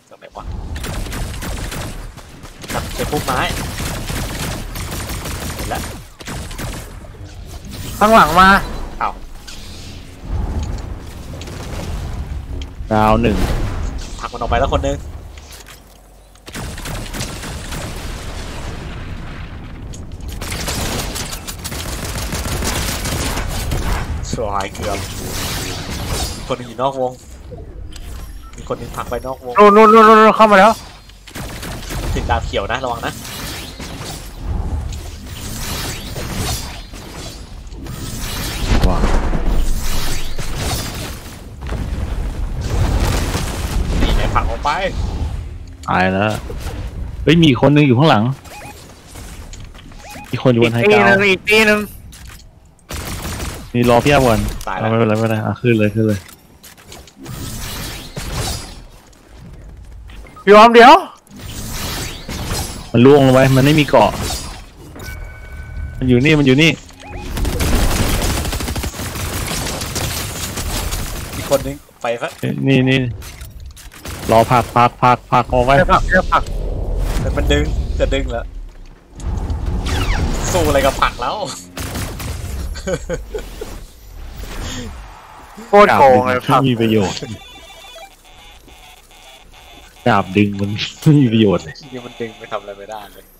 ตรงไหนวะจับเก็บพุ่มไม้เห็นแล้วข้างหลังมาเอาดาวหนึ่งผลักมันออกไปแล้วคนนึงสวายเกือบคนหนึงอยู่นอกวงมีคนหนึงผลักไปนอกวงนู่นเข้ามาแล้วถึงดาบเขียวนะระวังนะว้านี่ไงผลักออกไปตายแล้วเฮ้ยมีคนนึงอยู่ข้างหลังมีคนอยู่บนไฮอีกตีกราวหนึ่งอีกตีหนึ่งมีรอพี่อาวันตายเอาแล้วไม่เป็นไรไม่เป็นไรขึ้นเลยขึ้นเลยพี่ออมเดี๋ยวมันล่วงลงไปมันไม่มีเกาะมันอยู่นี่มันอยู่นี่มีคนหนึงไปซะนี่รอพักเอาไว้จะผลักแต่มันดึงจะดึงแล้วสู้อะไรกับผลักแล้วโคตรโกงเลยผลัไม่กมีประโยชน์ดาบดึงมันไม่มีประโยชน์เลยนี่มันดึงไปทำอะไรไม่ได้เลย